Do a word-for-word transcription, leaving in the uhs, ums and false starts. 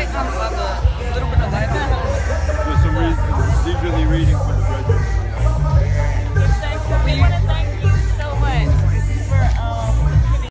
light on, on the, a little bit of light on. Just some re leisurely reading.